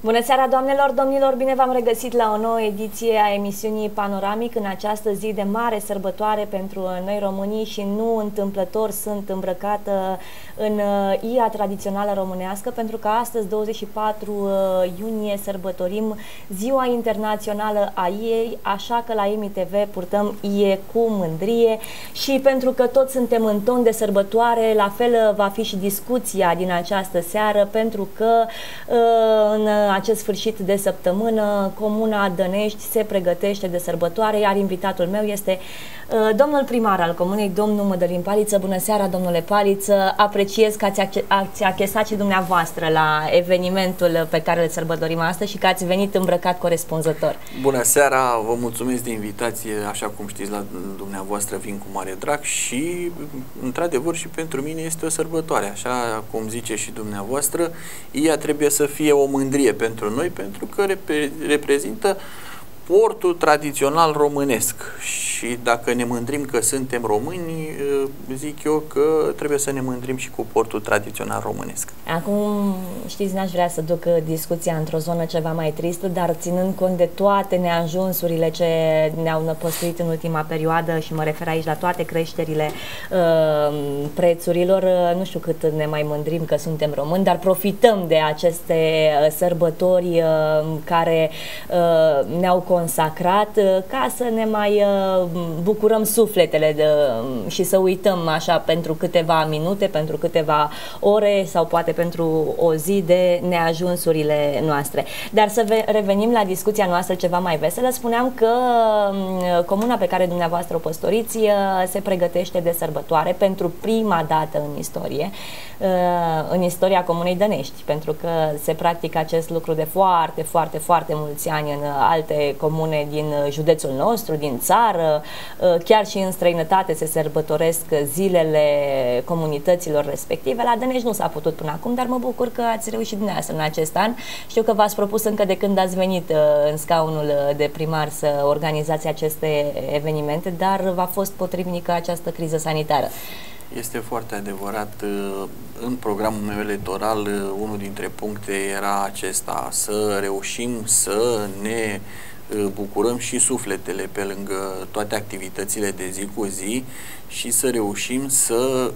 Bună seara, doamnelor, domnilor! Bine v-am regăsit la o nouă ediție a emisiunii Panoramic în această zi de mare sărbătoare pentru noi românii și nu întâmplător sunt îmbrăcată în ia tradițională românească, pentru că astăzi, 24 iunie, sărbătorim Ziua Internațională a Iei, așa că la EMI TV purtăm ie cu mândrie și pentru că toți suntem în ton de sărbătoare, la fel va fi și discuția din această seară, pentru că în acest sfârșit de săptămână Comuna Dănești se pregătește de sărbătoare, iar invitatul meu este domnul primar al comunei, domnul Mădălin Paliță. Bună seara, domnule Paliță! Apreciez că ați achesat și dumneavoastră la evenimentul pe care îl sărbătorim astăzi și că ați venit îmbrăcat corespunzător. Bună seara! Vă mulțumesc de invitație. Așa cum știți, la dumneavoastră vin cu mare drag și, într-adevăr, și pentru mine este o sărbătoare. Așa cum zice și dumneavoastră, ea trebuie să fie o mândrie pentru noi, pentru că reprezintă portul tradițional românesc și dacă ne mândrim că suntem români, zic eu că trebuie să ne mândrim și cu portul tradițional românesc. Acum, știți, n-aș vrea să duc discuția într-o zonă ceva mai tristă, dar ținând cont de toate neajunsurile ce ne-au năpăstuit în ultima perioadă și mă refer aici la toate creșterile prețurilor, nu știu cât ne mai mândrim că suntem români, dar profităm de aceste sărbători care ne-au consacrat ca să ne mai bucurăm sufletele și să uităm așa pentru câteva minute, pentru câteva ore sau poate pentru o zi de neajunsurile noastre. Dar să revenim la discuția noastră ceva mai veselă. Spuneam că comuna pe care dumneavoastră o păstoriți se pregătește de sărbătoare pentru prima dată în istorie, în istoria Comunei Dănești, pentru că se practică acest lucru de foarte mulți ani în alte comune din județul nostru, din țară, chiar și în străinătate se sărbătoresc zilele comunităților respective. La Dănești nu s-a putut până acum, dar mă bucur că ați reușit dumneavoastră în acest an. Știu că v-ați propus încă de când ați venit în scaunul de primar să organizați aceste evenimente, dar v-a fost potrivnică această criză sanitară. Este foarte adevărat. În programul meu electoral, unul dintre puncte era acesta, să reușim să ne bucurăm și sufletele pe lângă toate activitățile de zi cu zi și să reușim să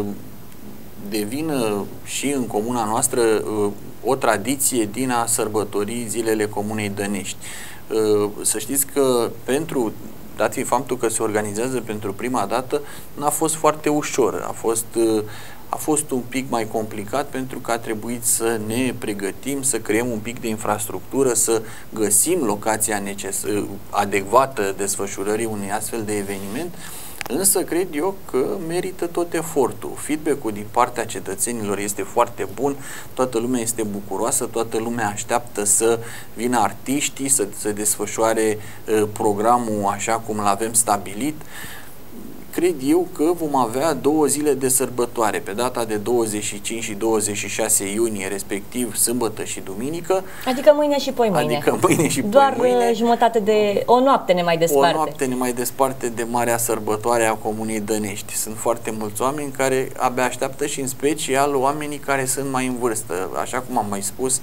devină și în comuna noastră o tradiție din a sărbători zilele Comunei Dănești. Să știți că dat fiind faptul că se organizează pentru prima dată, n-a fost foarte ușor. A fost un pic mai complicat pentru că a trebuit să ne pregătim, să creăm un pic de infrastructură, să găsim locația adecvată desfășurării unui astfel de eveniment. Însă cred eu că merită tot efortul. Feedback-ul din partea cetățenilor este foarte bun, toată lumea este bucuroasă, toată lumea așteaptă să vină artiștii, să se desfășoare programul așa cum l-avem stabilit. Cred eu că vom avea 2 zile de sărbătoare, pe data de 25 și 26 iunie, respectiv sâmbătă și duminică. Adică mâine și poimâine. Adică mâine și doar poimâine. Jumătate de... o noapte ne mai desparte. O noapte ne mai desparte de marea sărbătoare a Comunei Dănești. Sunt foarte mulți oameni care abia așteaptă și în special oamenii care sunt mai în vârstă. Așa cum am mai spus,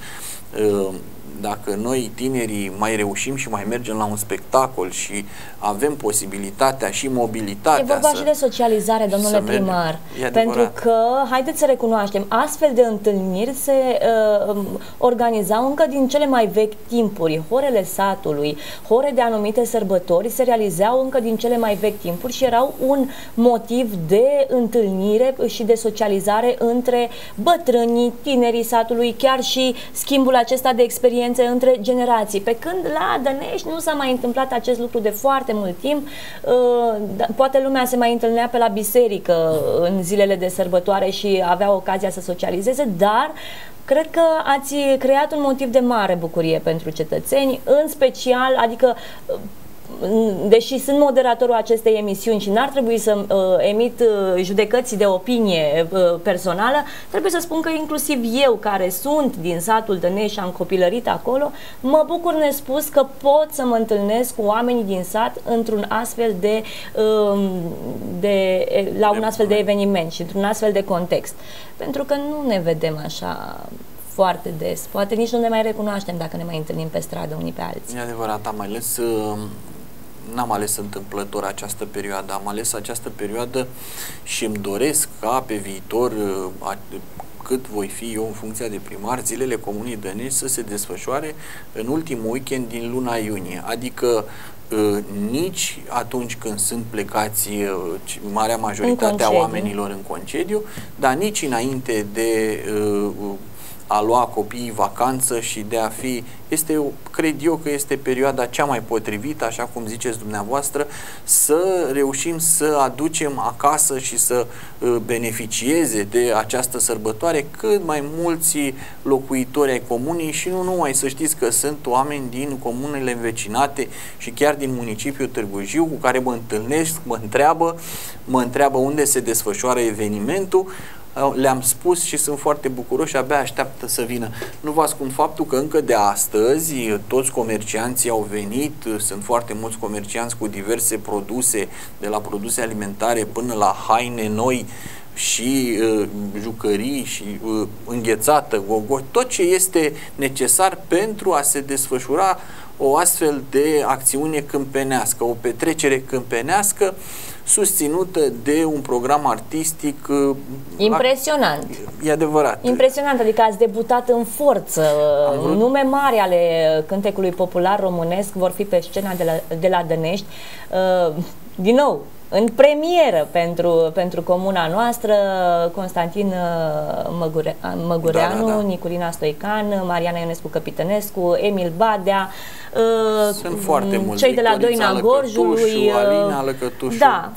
dacă noi tinerii mai reușim și mai mergem la un spectacol și avem posibilitatea și mobilitatea. E vorba și de socializare, domnule primar. Pentru că, haideți să recunoaștem, astfel de întâlniri se organizau încă din cele mai vechi timpuri. Horele satului, hore de anumite sărbători se realizau încă din cele mai vechi timpuri și erau un motiv de întâlnire și de socializare între bătrânii, tinerii satului, chiar și schimbul acesta de experiențe între generații. Pe când la Dănești nu s-a mai întâmplat acest lucru de foarte mult timp. Poate lumea se mai întâlnea pe la biserică în zilele de sărbătoare și avea ocazia să socializeze, dar cred că ați creat un motiv de mare bucurie pentru cetățeni, în special, adică deși sunt moderatorul acestei emisiuni și n-ar trebui să emit judecăți de opinie personală, trebuie să spun că inclusiv eu, care sunt din satul Dănești și am copilărit acolo, mă bucur nespus că pot să mă întâlnesc cu oamenii din sat într-un astfel la un astfel de eveniment și într-un astfel de context. Pentru că nu ne vedem așa foarte des. Poate nici nu ne mai recunoaștem dacă ne mai întâlnim pe stradă unii pe alții. E adevărat, am ales... N-am ales întâmplător această perioadă, am ales această perioadă și îmi doresc ca pe viitor, cât voi fi eu în funcția de primar, zilele Comunei Dănești să se desfășoare în ultimul weekend din luna iunie, adică nici atunci când sunt plecați marea majoritate a oamenilor în concediu, dar nici înainte de a lua copiii vacanță și de a fi, cred eu că este perioada cea mai potrivită, așa cum ziceți dumneavoastră, să reușim să aducem acasă și să beneficieze de această sărbătoare cât mai mulți locuitori ai comunei și nu numai, să știți că sunt oameni din comunele învecinate și chiar din municipiul Târgu Jiu cu care mă întâlnesc, mă întreabă unde se desfășoară evenimentul. Le-am spus și sunt foarte bucuroși, abia așteaptă să vină. Nu vă ascund faptul că încă de astăzi toți comercianții au venit, sunt foarte mulți comercianți cu diverse produse, de la produse alimentare până la haine noi și jucării și înghețată, tot ce este necesar pentru a se desfășura o astfel de acțiune câmpenească, o petrecere câmpenească susținută de un program artistic impresionant. E adevărat. Impresionant, adică ați debutat în forță. Nume mari ale cântecului popular românesc vor fi pe scena de la Dănești. Din nou, în premieră pentru comuna noastră, Constantin Măgureanu, Niculina Stoican, Mariana Ionescu Căpitănescu, Emil Badea, sunt foarte mulți, cei de la Doina Gorjului, Alina Lăcătușu. Da,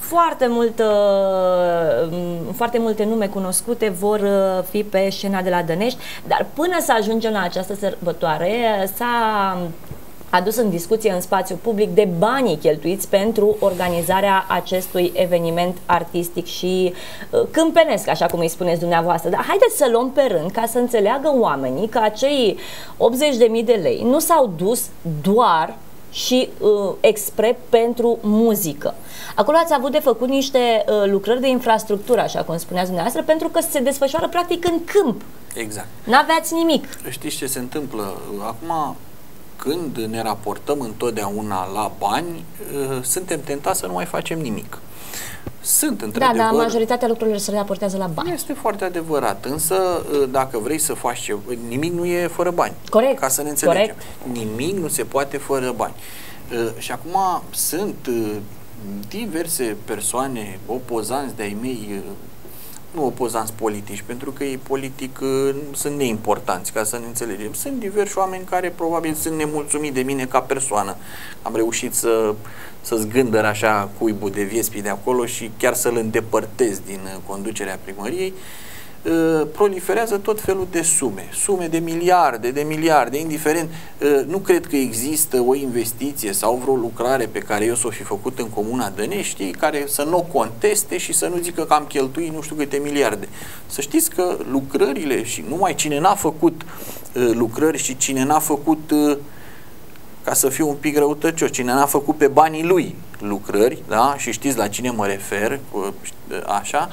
foarte multe nume cunoscute vor fi pe scena de la Dănești, dar până să ajungem la această sărbătoare s-a adus în discuție în spațiu public de banii cheltuiți pentru organizarea acestui eveniment artistic și câmpenesc, așa cum îi spuneți dumneavoastră. Dar haideți să luăm pe rând ca să înțeleagă oamenii că acei 80.000 de lei nu s-au dus doar și expre pentru muzică. Acolo ați avut de făcut niște lucrări de infrastructură, așa cum spuneați dumneavoastră, pentru că se desfășoară practic în câmp. Exact. N-aveați nimic. Știți ce se întâmplă? Acum, când ne raportăm întotdeauna la bani, suntem tentați să nu mai facem nimic. Sunt într-adevăr... Da, dar majoritatea lucrurilor se raportează la bani. Este foarte adevărat, însă dacă vrei să faci ceva, nimic nu e fără bani. Corect. Ca să ne înțelegem. Corect. Nimic nu se poate fără bani. Și acum sunt diverse persoane, opozanți de-ai mei, nu opozanți politici, pentru că ei politic sunt neimportanți, ca să ne înțelegem. Sunt diversi oameni care probabil sunt nemulțumiți de mine ca persoană. Am reușit să zgândăr așa cuibul de Viespi de acolo și chiar să-l îndepărtez din conducerea primăriei. Proliferează tot felul de sume de miliarde, indiferent. Nu cred că există o investiție sau vreo lucrare pe care eu s-o fi făcut în Comuna Dănești care să nu o conteste și să nu zică că am cheltuit nu știu câte miliarde. Să știți că lucrările, și numai cine n-a făcut lucrări și cine n-a făcut, ca să fiu un pic răutăcios, cine n-a făcut pe banii lui lucrări, da? Și știți la cine mă refer, așa,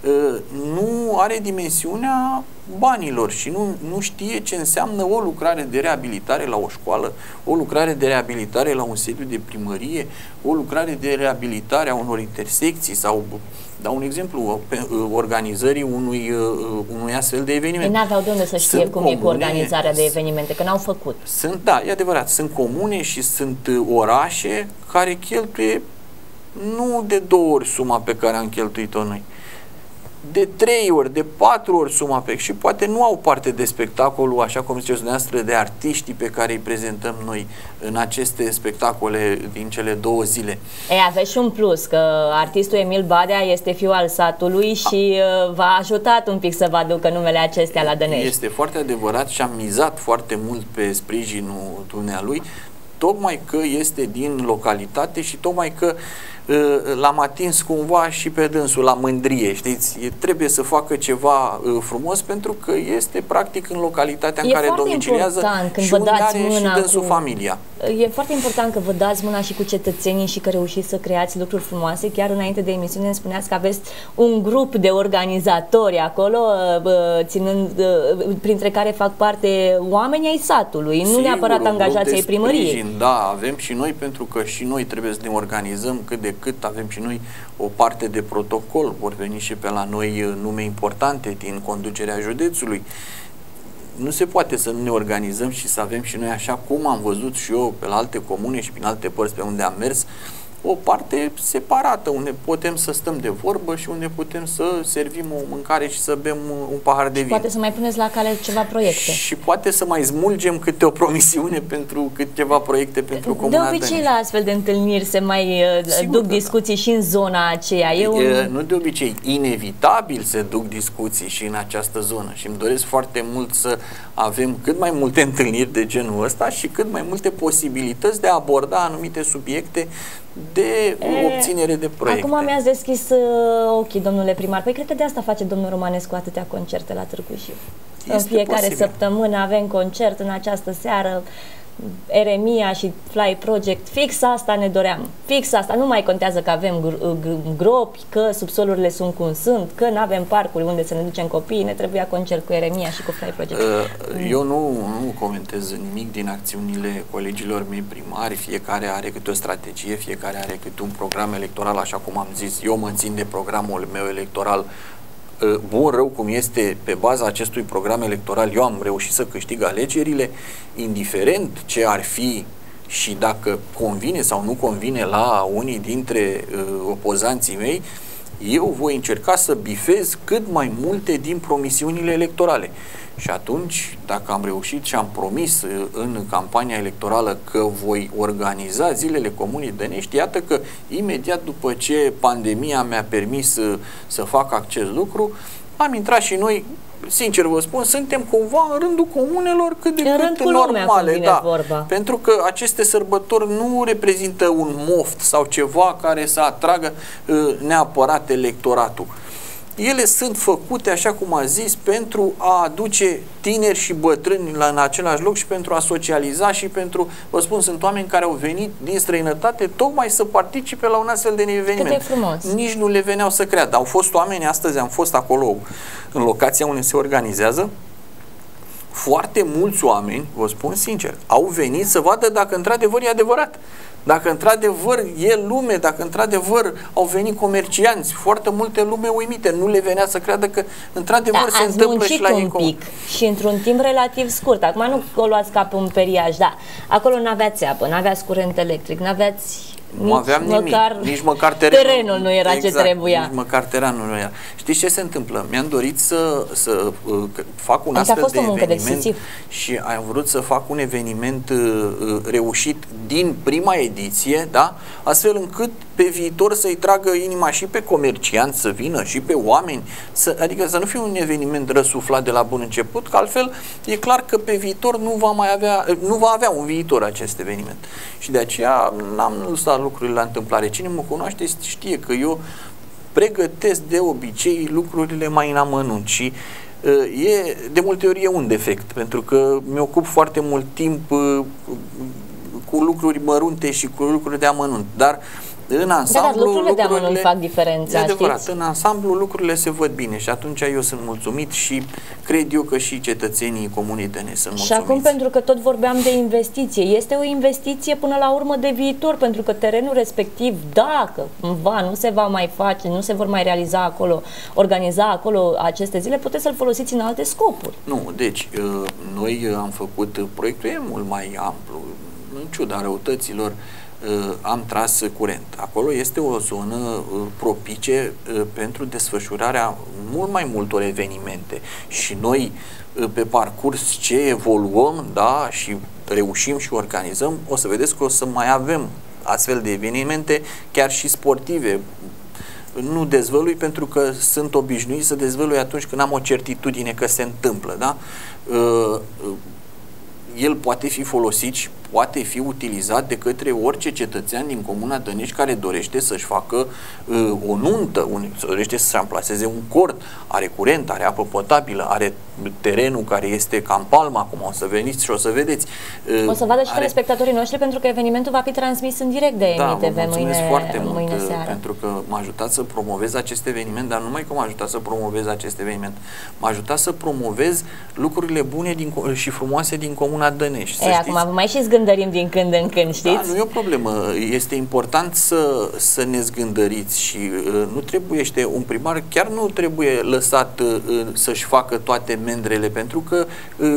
nu are dimensiunea banilor și nu știe ce înseamnă o lucrare de reabilitare la o școală, o lucrare de reabilitare la un sediu de primărie, o lucrare de reabilitare a unor intersecții sau, dau un exemplu, organizării unui astfel de eveniment. Ei n-aveau de unde să știe cum e cu organizarea de evenimente, că n-au făcut. Da, e adevărat, sunt comune și sunt orașe care cheltuie nu de 2 ori suma pe care am cheltuit-o noi, de 3 ori, de 4 ori suma pe și poate nu au parte de spectacolul, așa cum ziceți dumneavoastră, de artiștii pe care îi prezentăm noi în aceste spectacole din cele 2 zile. Ei, aveți și un plus, că artistul Emil Badea este fiul al satului și v-a ajutat un pic să vă aducă numele acestea la Dănești. Este foarte adevărat și am mizat foarte mult pe sprijinul dumnealui, tocmai că este din localitate și tocmai că l-am atins cumva și pe dânsul la mândrie, știți? Trebuie să facă ceva frumos pentru că este practic în localitatea în care domiciliază și unde are și dânsul familia. E foarte important că vă dați mâna și cu cetățenii și că reușiți să creați lucruri frumoase. Chiar înainte de emisiune îmi spuneați că aveți un grup de organizatori acolo, printre care fac parte oamenii ai satului, nu neapărat angajații ai primăriei. Da, avem și noi, pentru că și noi trebuie să ne organizăm cât de cât, avem și noi o parte de protocol, vor veni și pe la noi nume importante din conducerea județului. Nu se poate să nu ne organizăm și să avem și noi, așa cum am văzut și eu pe la alte comune și prin alte părți pe unde am mers, o parte separată, unde putem să stăm de vorbă și unde putem să servim o mâncare și să bem un pahar de vin. Poate să mai puneți la cale ceva proiecte. Și poate să mai smulgem câte o promisiune pentru câteva proiecte pentru Comuna Dănești. De obicei la astfel de întâlniri se mai duc discuții și în zona aceea. Nu de obicei, inevitabil se duc discuții și în această zonă și îmi doresc foarte mult să avem cât mai multe întâlniri de genul ăsta și cât mai multe posibilități de a aborda anumite subiecte de obținere de proiecte. Acum mi-ați deschis ochii, domnule primar. Păi cred că de asta face domnul Romanescu atâtea concerte la Târgu Jiu. În fiecare săptămână avem concert, în această seară Eremia și Fly Project, fix asta ne doream, fix asta, nu mai contează că avem gropi, că subsolurile sunt cum sunt, că nu avem parcuri unde să ne ducem copiii, ne trebuia concert cu Eremia și cu Fly Project. Eu nu comentez nimic din acțiunile colegilor mei primari, fiecare are câte o strategie, fiecare are câte un program electoral, așa cum am zis, eu mă țin de programul meu electoral, bun, rău cum este, pe baza acestui program electoral eu am reușit să câștig alegerile, indiferent ce ar fi și dacă convine sau nu convine la unii dintre opozanții mei, eu voi încerca să bifez cât mai multe din promisiunile electorale. Și atunci, dacă am reușit și am promis în campania electorală că voi organiza zilele Comunei Dănești, iată că imediat după ce pandemia mi-a permis să fac acest lucru, am intrat și noi, sincer vă spun, suntem cumva în rândul comunelor cât de cât normale. Da, pentru că aceste sărbători nu reprezintă un moft sau ceva care să atragă neapărat electoratul. Ele sunt făcute, așa cum a zis, pentru a aduce tineri și bătrâni în același loc și pentru a socializa și pentru, vă spun, sunt oameni care au venit din străinătate tocmai să participe la un astfel de eveniment. Cât de frumos. Nici nu le veneau să creadă. Au fost oameni, astăzi am fost acolo în locația unde se organizează, foarte mulți oameni, vă spun sincer, au venit să vadă dacă într-adevăr e adevărat. Dacă într-adevăr e lume, dacă într-adevăr au venit comercianți, foarte multe lume uimite, nu le venea să creadă că într-adevăr se întâmplă și la ei. Pic și într-un timp relativ scurt. Acum nu o luați ca pe un periaj, da. Acolo n-aveați apă, n-aveați curent electric, n-aveați nu aveam nimic, nici măcar terenul nu era ce trebuia. Nici măcar terenul nu era. Știți ce se întâmplă? Mi-am dorit să fac un astfel de eveniment și am vrut să fac un eveniment reușit din prima ediție, da? Astfel încât pe viitor să-i tragă inima și pe comercianți să vină și pe oameni, adică să nu fie un eveniment răsuflat de la bun început, că altfel e clar că pe viitor nu va avea un viitor acest eveniment. Și de aceea n-am lăsat lucrurile la întâmplare. Cine mă cunoaște știe că eu pregătesc de obicei lucrurile mai în amănunt și de multe ori e un defect, pentru că mi-ocup foarte mult timp cu lucruri mărunte și cu lucruri de amănunt, dar în ansamblu lucrurile de amănunt fac diferența, adevărat, știți? În ansamblu lucrurile se văd bine și atunci eu sunt mulțumit și cred eu că și cetățenii Comunei Dănești sunt mulțumiți. Și acum, pentru că tot vorbeam de investiție, este o investiție până la urmă de viitor, pentru că terenul respectiv, dacă cumva nu se va mai face, nu se vor mai realiza acolo, organiza acolo aceste zile, puteți să-l folosiți în alte scopuri. Nu, deci noi am făcut proiectul mult mai amplu, în ciuda răutăților, am tras curent. Acolo este o zonă propice pentru desfășurarea mult mai multor evenimente și noi pe parcurs ce evoluăm, da, și reușim și organizăm, o să vedeți că o să mai avem astfel de evenimente, chiar și sportive. Nu dezvălui pentru că sunt obișnuit să dezvălui atunci când am o certitudine că se întâmplă, da? el poate fi folosit și poate fi utilizat de către orice cetățean din Comuna Dănești care dorește să-și facă o nuntă, dorește să-și amplaseze un cort, are curent, are apă potabilă, are terenul care este ca în Palma, acum o să veniți și o să vedeți. O să vadă și telespectatorii noștri, pentru că evenimentul va fi transmis în direct de EMI-TV mâine seară. Pentru că m-a ajutat să promovez acest eveniment, dar numai că m-a ajutat să promovez acest eveniment, m-a ajutat să promovez lucrurile bune și frumoase din Comuna Dănești. Acum mai și zgândărim din când în când, știți? Da, nu e o problemă. Este important să ne zgândăriți și nu trebuiește un primar, chiar nu trebuie lăsat să-și facă toate mendrele, pentru că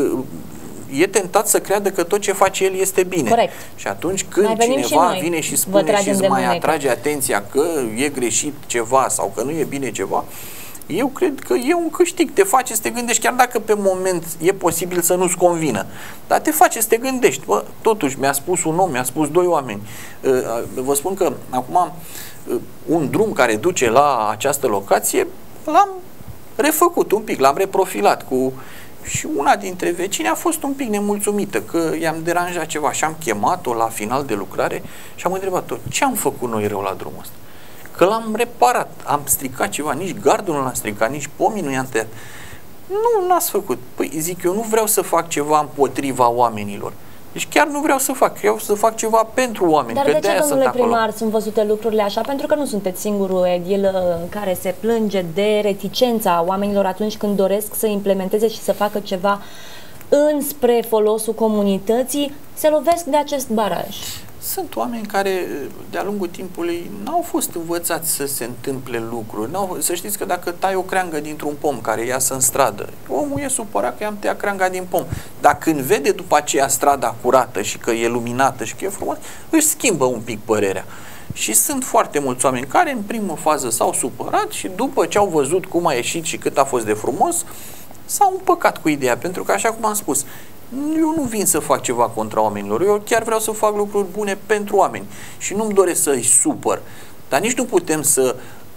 e tentat să creadă că tot ce face el este bine. Corect. Și atunci când cineva vine și spune și îți mai atrage atenția că e greșit ceva sau că nu e bine ceva, eu cred că e un câștig. Te face să te gândești, chiar dacă pe moment e posibil să nu-ți convină, dar te face să te gândești. Bă, totuși, mi-a spus un om, mi-a spus doi oameni. Vă spun că acum un drum care duce la această locație l-am refăcut un pic, l-am reprofilat și una dintre vecini a fost un pic nemulțumită că i-am deranjat ceva și am chemat-o la final de lucrare și am întrebat-o ce am făcut noi rău la drumul ăsta. Că l-am reparat, am stricat ceva, nici gardul nu l-am stricat, nici pomii nu i-am tăiat. Nu, n-ați făcut. Păi zic, eu nu vreau să fac ceva împotriva oamenilor. Deci chiar nu vreau să fac, vreau să fac ceva pentru oameni. Dar că de ce, domnule primar, sunt văzute lucrurile așa? Pentru că nu sunteți singurul edil care se plânge de reticența oamenilor atunci când doresc să implementeze și să facă ceva înspre folosul comunității, se lovesc de acest baraj. Sunt oameni care de-a lungul timpului n-au fost învățați să se întâmple lucruri. Să știți că dacă tai o creangă dintr-un pom care iasă în stradă, omul e supărat că i-am tăiat creanga din pom. Dar când vede după aceea strada curată și că e luminată și că e frumos, își schimbă un pic părerea. Și sunt foarte mulți oameni care în primă fază s-au supărat și după ce au văzut cum a ieșit și cât a fost de frumos, s-au împăcat cu ideea. Pentru că, așa cum am spus, eu nu vin să fac ceva contra oamenilor, eu chiar vreau să fac lucruri bune pentru oameni și nu-mi doresc să-i supăr, dar nici nu putem să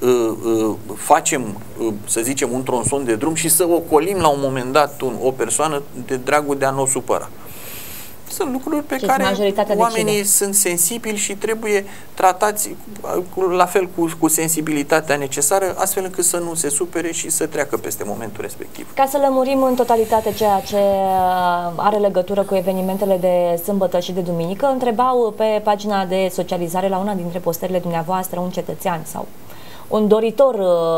facem, să zicem, un tronson de drum și să ocolim la un moment dat o persoană de dragul de a nu o supăra. Sunt lucruri pe care oamenii sunt sensibili și trebuie tratați la fel cu sensibilitatea necesară, astfel încât să nu se supere și să treacă peste momentul respectiv. Ca să lămurim în totalitate ceea ce are legătură cu evenimentele de sâmbătă și de duminică, întrebau pe pagina de socializare la una dintre postările dumneavoastră un cetățean sau un doritor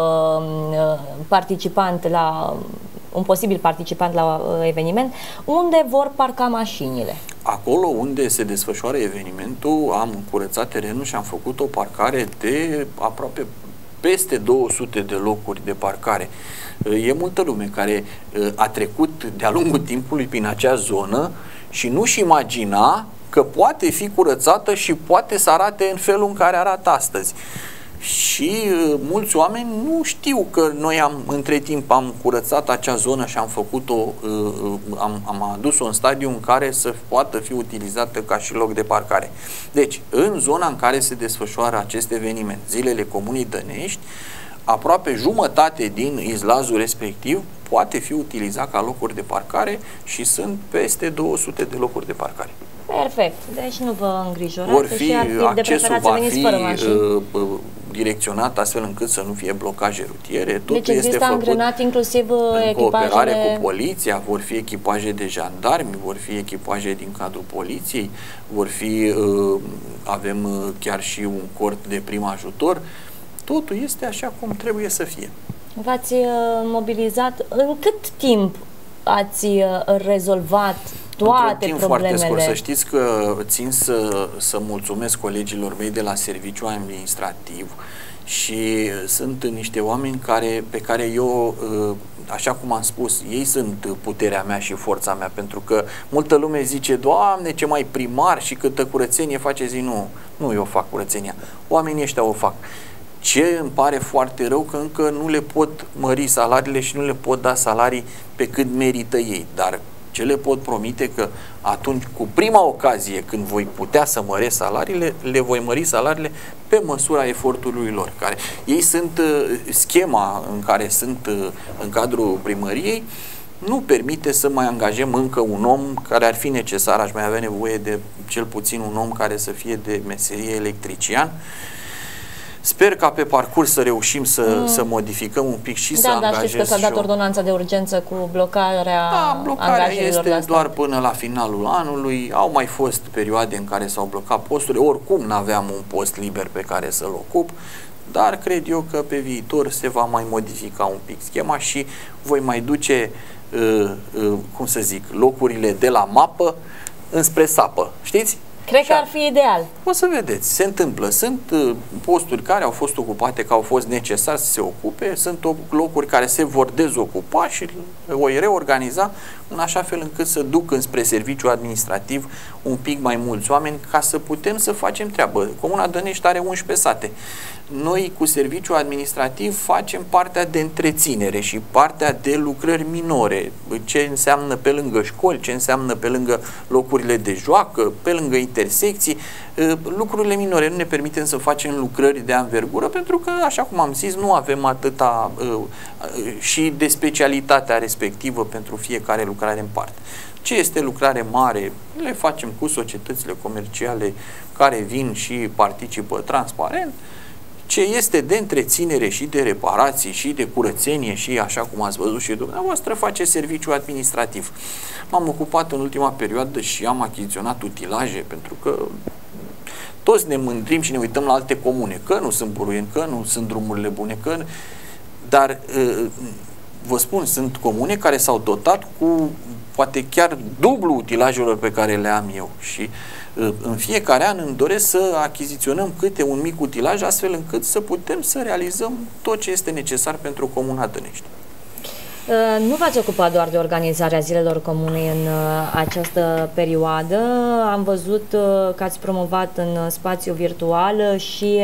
participant la un posibil participant la eveniment, unde vor parca mașinile. Acolo unde se desfășoară evenimentul, am curățat terenul și am făcut o parcare de aproape peste 200 de locuri de parcare. E multă lume care a trecut de-a lungul timpului prin acea zonă și nu-și imagina că poate fi curățată și poate să arate în felul în care arată astăzi. Și mulți oameni nu știu că noi între timp am curățat acea zonă și am făcut-o, am adus-o în stadiu în care să poată fi utilizată ca și loc de parcare. Deci, în zona în care se desfășoară acest eveniment, Zilele Comunei Dănești, aproape jumătate din izlazul respectiv poate fi utilizat ca locuri de parcare și sunt peste 200 de locuri de parcare. Perfect. Deci nu vă îngrijorați. Vor fi, accesul va fi direcționat astfel încât să nu fie blocaje rutiere. Deci există angrenat inclusiv în cooperare echipajele... cu poliția, vor fi echipaje de jandarmi, vor fi echipaje din cadrul poliției, vor fi, avem chiar și un cort de prim ajutor. Totul este așa cum trebuie să fie. V-ați mobilizat. În cât timp ați rezolvat toate timp problemele? Foarte scurt. Să știți că țin să mulțumesc colegilor mei de la serviciul administrativ și sunt niște oameni pe care eu, așa cum am spus, ei sunt puterea mea și forța mea, pentru că multă lume zice, Doamne, ce mai primar și câtă curățenie face, zi, nu eu fac curățenia, oamenii ăștia o fac. Ce îmi pare foarte rău că încă nu le pot mări salariile și nu le pot da salarii pe cât merită ei, dar ce le pot promite că atunci, cu prima ocazie când voi putea să măresc salariile, le voi mări salariile pe măsura efortului lor. Ei sunt schema în care sunt în cadrul primăriei, nu permite să mai angajăm încă un om care ar fi necesar, aș mai avea nevoie de cel puțin un om care să fie de meserie electrician. Sper ca pe parcurs să reușim să modificăm un pic și să angajez. Da, știți că s-a dat ordonanța de urgență cu blocarea blocarea este doar până la finalul anului. Au mai fost perioade în care s-au blocat posturile. Oricum n-aveam un post liber pe care să-l ocup, dar cred eu că pe viitor se va mai modifica un pic schema și voi mai duce, cum să zic, locurile de la mapă înspre sapă. Știți? Cred că ar fi ideal. O să vedeți, se întâmplă. Sunt posturi care au fost ocupate, că au fost necesari să se ocupe, sunt locuri care se vor dezocupa și voi reorganiza în așa fel încât să duc înspre serviciu administrativ un pic mai mulți oameni ca să putem să facem treabă. Comuna Dănești are 11 sate. Noi cu serviciu administrativ facem partea de întreținere și partea de lucrări minore, ce înseamnă pe lângă școli, ce înseamnă pe lângă locurile de joacă, pe lângă intersecții, lucrurile minore. Nu ne permitem să facem lucrări de anvergură pentru că, așa cum am zis, nu avem atâta și de specialitatea respectivă pentru fiecare lucrare în parte. Ce este lucrare mare, le facem cu societățile comerciale care vin și participă transparent. Ce este de întreținere și de reparații și de curățenie și, așa cum ați văzut și dumneavoastră, face serviciu administrativ. M-am ocupat în ultima perioadă și am achiziționat utilaje, pentru că toți ne mândrim și ne uităm la alte comune, că nu sunt buruieni, că nu sunt drumurile bune, dar vă spun, sunt comune care s-au dotat cu poate chiar dublu utilajelor pe care le am eu și în fiecare an îmi doresc să achiziționăm câte un mic utilaj astfel încât să putem să realizăm tot ce este necesar pentru Comuna Dănești. Nu v-ați ocupat doar de organizarea zilelor comunei în această perioadă. Am văzut că ați promovat în spațiu virtual și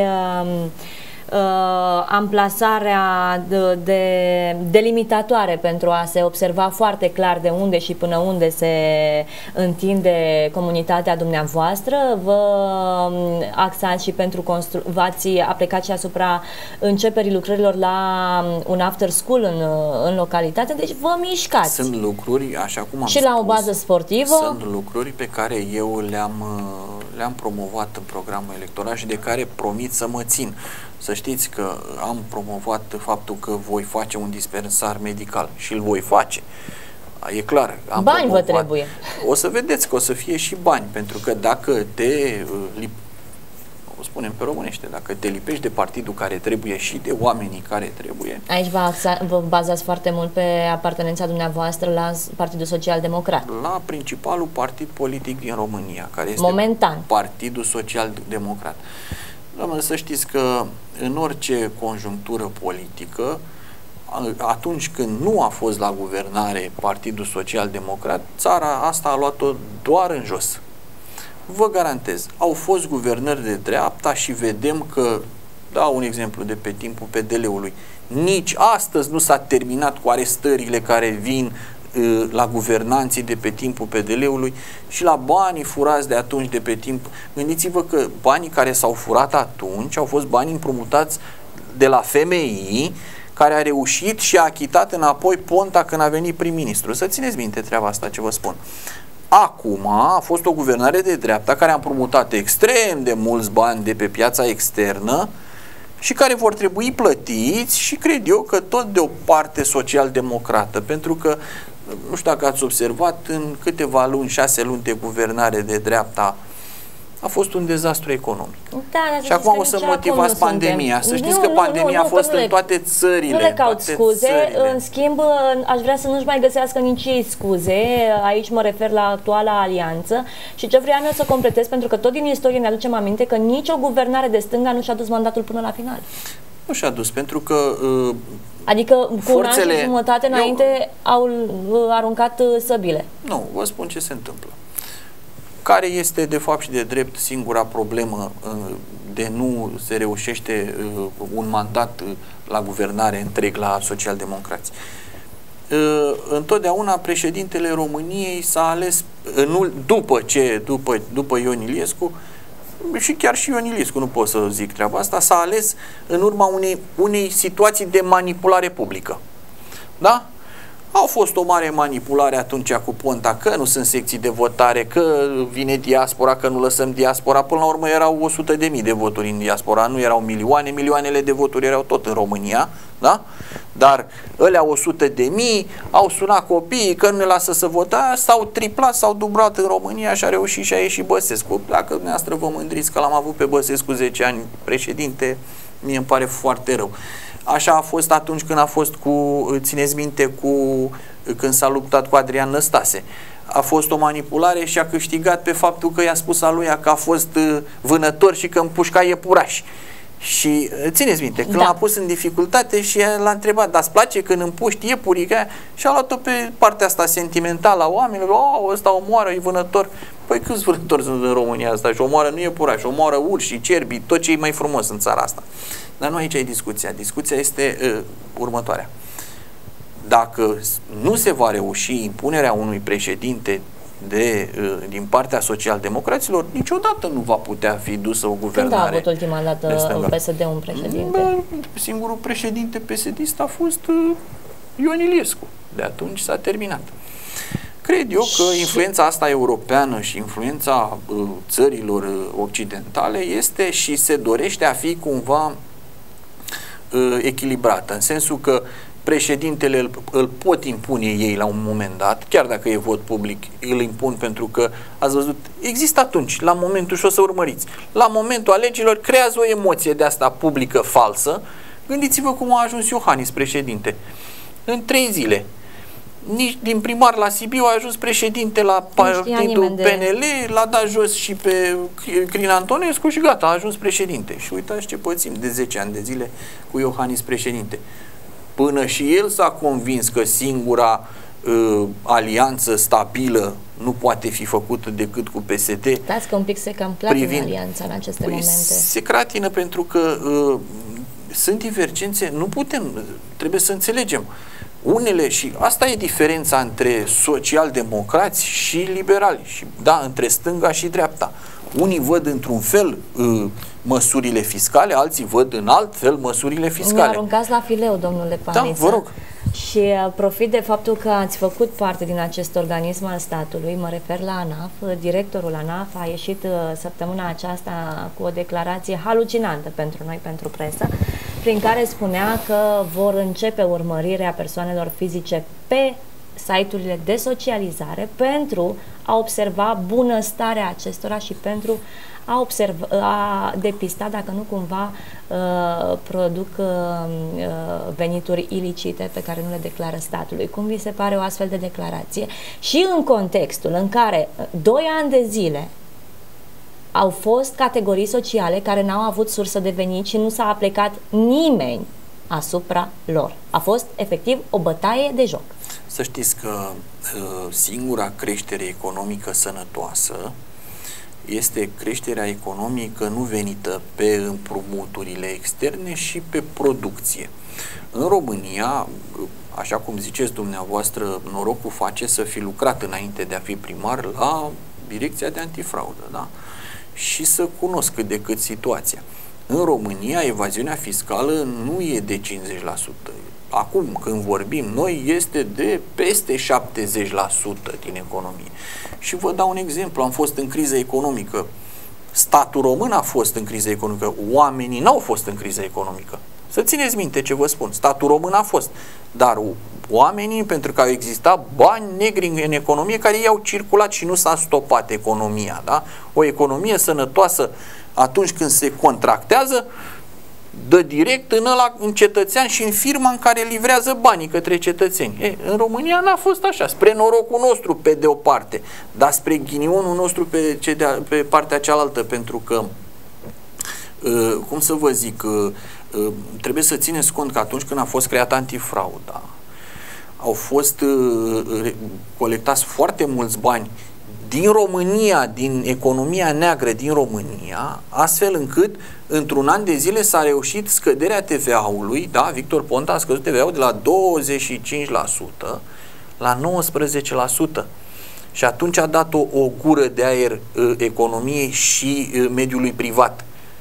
amplasarea de delimitatoare pentru a se observa foarte clar de unde și până unde se întinde comunitatea dumneavoastră. Vă axați și pentru v-ați aplicat și asupra începerii lucrărilor la un after school în localitate, deci vă mișcați. Sunt lucruri, așa cum am și la o bază sportivă. Sunt lucruri pe care eu le-am promovat în programul electoral și de care promit să mă țin. Să știți că am promovat faptul că voi face un dispensar medical și îl voi face. E clar. Bani vă trebuie. O să vedeți că o să fie și bani, pentru că dacă o spunem pe românește, dacă te lipești de partidul care trebuie și de oamenii care trebuie. Aici vă bazați foarte mult pe apartenența dumneavoastră la Partidul Social Democrat. La principalul partid politic din România, care este momentan Partidul Social Democrat. Doamne, să știți că în orice conjunctură politică, atunci când nu a fost la guvernare Partidul Social Democrat, țara asta a luat-o doar în jos. Vă garantez, au fost guvernări de dreapta și vedem că, dau un exemplu de pe timpul PDL-ului, nici astăzi nu s-a terminat cu arestările care vin la guvernanții de pe timpul PDL-ului și la banii furați de atunci de pe timp. Gândiți-vă că banii care s-au furat atunci au fost bani împrumutați de la FMI, care a reușit și a achitat înapoi Ponta când a venit prim-ministru. Să țineți minte treaba asta ce vă spun. Acum a fost o guvernare de dreapta care a împrumutat extrem de mulți bani de pe piața externă și care vor trebui plătiți și cred eu că tot de o parte social-democrată, pentru că nu știu dacă ați observat, în câteva luni, 6 luni de guvernare de dreapta, a fost un dezastru economic. Da, și acum o să motivați pandemia. Să știți că pandemia a fost în toate țările. Nu le caut scuze, în schimb aș vrea să nu-și mai găsească nici ei scuze. Aici mă refer la actuala alianță și ce vreau eu să completez, pentru că tot din istorie ne aducem aminte că nicio guvernare de stânga nu și-a dus mandatul până la final. Nu și-a dus, pentru că adică cu un an și jumătate înainte au aruncat săbile. Nu, vă spun ce se întâmplă. Care este de fapt și de drept singura problemă de nu se reușește un mandat la guvernare întreg la socialdemocrați. Întotdeauna președintele României s-a ales după Ion Iliescu, și chiar și Ion Iliescu, nu pot să zic treaba asta, s-a ales în urma unei situații de manipulare publică. Da? Au fost o mare manipulare atunci cu Ponta, că nu sunt secții de votare, că vine diaspora, că nu lăsăm diaspora. Până la urmă erau 100.000 de voturi în diaspora, nu erau milioane, milioanele de voturi erau tot în România, da? Dar ălea 100.000 au sunat copiii că nu ne lasă să vota, s-au triplat, s-au dublat în România și a reușit și a ieșit Băsescu. Dacă dumneavoastră vă mândriți că l-am avut pe Băsescu 10 ani președinte, mie îmi pare foarte rău. Așa a fost atunci când a fost țineți minte, când s-a luptat cu Adrian Năstase. A fost o manipulare și a câștigat pe faptul că i-a spus aluia că a fost vânător și că împușca iepurași. Și țineți minte, când l-a pus în dificultate și l-a întrebat, dar îți place când împuști iepurii? Și a luat-o pe partea asta sentimentală a oamenilor, ăsta omoară, e vânător. Păi câți vânători sunt în România asta? Și omoară nu iepurași, omoară urși, cerbi, tot ce e mai frumos în țara asta. Dar nu aici e discuția. Discuția este următoarea. Dacă nu se va reuși impunerea unui președinte din partea social-democraților, niciodată nu va putea fi dusă o guvernare. Când a avut ultima dată PSD un președinte? Singurul președinte PSD-ist a fost Ion Iliescu. De atunci s-a terminat. Cred eu că influența asta europeană și influența țărilor occidentale este și se dorește a fi cumva echilibrată, în sensul că președintele îl pot impune ei la un moment dat, chiar dacă e vot public, îl impun pentru că, ați văzut, există atunci, la momentul, și o să urmăriți, la momentul alegerilor creează o emoție de asta publică falsă. Gândiți-vă cum a ajuns Iohannis președinte. În 3 zile. Nici din primar la Sibiu a ajuns președinte la partidul PNL, l-a dat jos și pe Crin Antonescu și gata, a ajuns președinte. Și uitați ce pățim de 10 ani de zile cu Iohannis președinte. Până și el s-a convins că singura alianță stabilă nu poate fi făcută decât cu PSD. Dați că un pic se cam clatină alianța în aceste momente. Se clatină pentru că sunt divergențe, nu putem, trebuie să înțelegem. Unele, și asta e diferența între social-democrați și liberali, și, da, între stânga și dreapta. Unii văd într-un fel măsurile fiscale, alții văd în alt fel măsurile fiscale. Mi-aruncați la fileu, domnule Paniță. Da, vă rog. Și profit de faptul că ați făcut parte din acest organism al statului, mă refer la ANAF. Directorul ANAF a ieșit săptămâna aceasta cu o declarație halucinantă pentru noi, pentru presă, prin care spunea că vor începe urmărirea persoanelor fizice pe site-urile de socializare pentru a observa bunăstarea acestora și pentru a depista dacă nu cumva produc venituri ilicite pe care nu le declară statului. Cum vi se pare o astfel de declarație? Și în contextul în care 2 ani de zile au fost categorii sociale care n-au avut sursă de venit și nu s-a aplicat nimeni asupra lor. A fost efectiv o bătaie de joc. Să știți că singura creștere economică sănătoasă este creșterea economică nu venită pe împrumuturile externe și pe producție. În România, așa cum ziceți dumneavoastră, norocul face să fi lucrat înainte de a fi primar la Direcția de Antifraudă, da? Și să cunosc cât de cât situația. În România, evaziunea fiscală nu e de 50%. Acum, când vorbim noi, este de peste 70% din economie. Și vă dau un exemplu. Am fost în criză economică. Statul român a fost în criză economică. Oamenii n-au fost în criză economică. Să țineți minte ce vă spun. Statul român a fost. Dar oamenii, pentru că au existat bani negri în economie care i-au circulat și nu s-a stopat economia. Da? O economie sănătoasă, atunci când se contractează, dă direct în cetățean și în firma în care livrează banii către cetățeni. În România n-a fost așa, spre norocul nostru pe de o parte, dar spre ghinionul nostru pe partea cealaltă, pentru că, cum să vă zic, trebuie să țineți cont că atunci când a fost creat antifrauda, au fost colectați foarte mulți bani din România, din economia neagră din România, astfel încât într-un an de zile s-a reușit scăderea TVA-ului, da, Victor Ponta a scăzut TVA-ul de la 25% la 19%. Și atunci a dat o gură de aer economiei și mediului privat.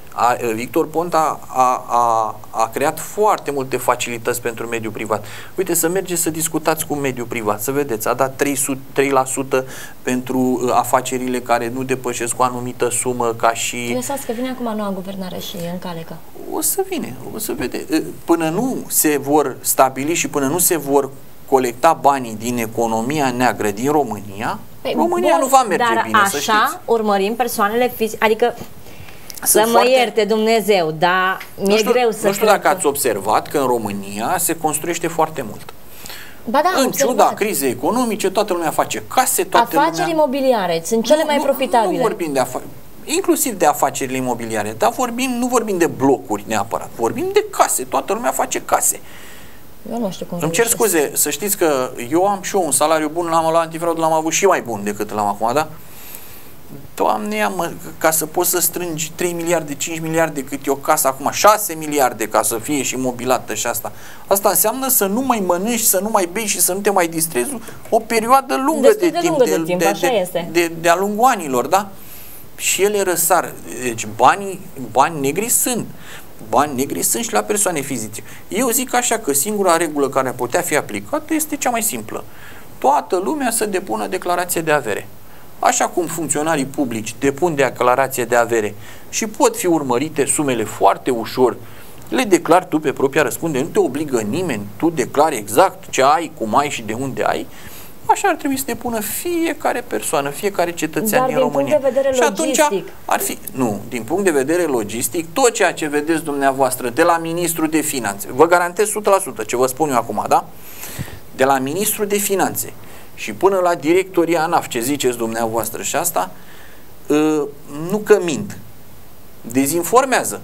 Victor Ponta a creat foarte multe facilități pentru mediul privat. Uite, să mergeți să discutați cu mediul privat, să vedeți, a dat 3% pentru afacerile care nu depășesc o anumită sumă, ca și... Lăsați că vine acum noua guvernare și încalecă. O să vine, o să vede. Până nu se vor stabili și până nu se vor colecta banii din economia neagră din România, România nu va merge bine, așa să știți. urmărim persoanele fizice, adică să mă ierte Dumnezeu, dar mi-e greu să... Nu știu dacă ați observat că în România se construiește foarte mult. Ba da, în ciuda crizei economice, toată lumea face case, afaceri imobiliare sunt cele mai profitabile. Nu vorbim de inclusiv de afacerile imobiliare, dar nu vorbim de blocuri neapărat, vorbim de case, toată lumea face case. Eu nu știu cum. Îmi cer scuze, să știți că eu am și eu un salariu bun, la antifraudă l-am avut și mai bun decât l-am acum, da? Doamne, ca să poți să strângi 3 miliarde, 5 miliarde cât e o casă acum, 6 miliarde ca să fie și mobilată și asta. Asta înseamnă să nu mai mănânci, să nu mai bei și să nu te mai distrezi o perioadă lungă de timp, de-a lungul anilor, da? Și ele răsar. Deci bani negri sunt. Bani negri sunt și la persoane fizice. Eu zic așa că singura regulă care putea fi aplicată este cea mai simplă. Toată lumea să depună declarație de avere. Așa cum funcționarii publici depun declarație de avere și pot fi urmărite sumele foarte ușor, le declari tu pe propria răspundere, nu te obligă nimeni, tu declari exact ce ai, cum ai și de unde ai. Așa ar trebui să depună fiecare persoană, fiecare cetățean din România. Dar din punct de vedere logistic? Ar fi, nu, din punct de vedere logistic, tot ceea ce vedeți dumneavoastră de la Ministrul de Finanțe, vă garantez 100% ce vă spun eu acum, da? De la Ministrul de Finanțe și până la directoria ANAF, ce ziceți dumneavoastră și asta, nu că mint, dezinformează.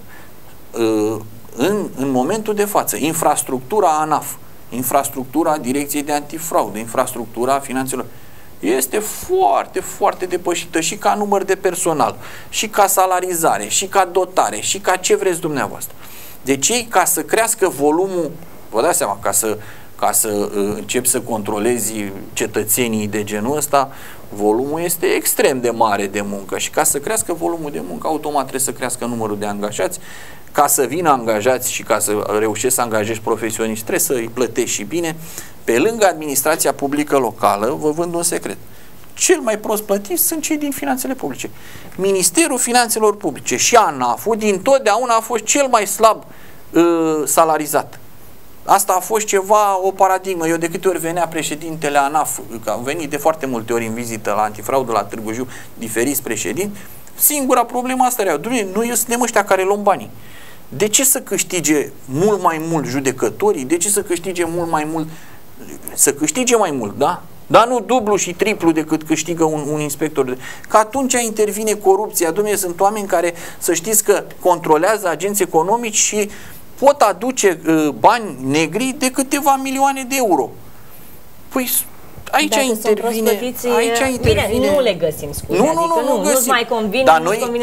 În momentul de față, infrastructura ANAF, infrastructura Direcției de Antifraudă, infrastructura finanțelor, este foarte, foarte depășită și ca număr de personal, și ca salarizare, și ca dotare, și ca ce vreți dumneavoastră. Deci ei, ca să crească volumul, vă dați seama, ca să începi să controlezi cetățenii de genul ăsta, volumul este extrem de mare de muncă și ca să crească volumul de muncă, automat trebuie să crească numărul de angajați. Ca să vină angajați și ca să reușești să angajezi profesioniști, trebuie să îi plătești și bine. Pe lângă administrația publică locală, vă vând un secret. Cel mai prost plătiți sunt cei din finanțele publice. Ministerul Finanțelor Publice și ANAF-ul dintotdeauna a fost cel mai slab salarizat. Asta a fost o paradigmă. Eu de câte ori venea președintele ANAF, că am venit de foarte multe ori în vizită la antifraudă la Târgu Jiu, diferiți președinți, singura problemă asta era, noi suntem ăștia care luăm banii. De ce să câștige mult mai mult judecătorii? De ce să câștige mult mai mult? Să câștige mai mult, da? Dar nu dublu și triplu decât câștigă un inspector. Că atunci intervine corupția. Dom'le, sunt oameni care, să știți că controlează agenți economici și pot aduce bani negri de câteva milioane de euro. Păi aici intervine... Bine, nu le găsim scuze. Nu-ți mai convine, dar noi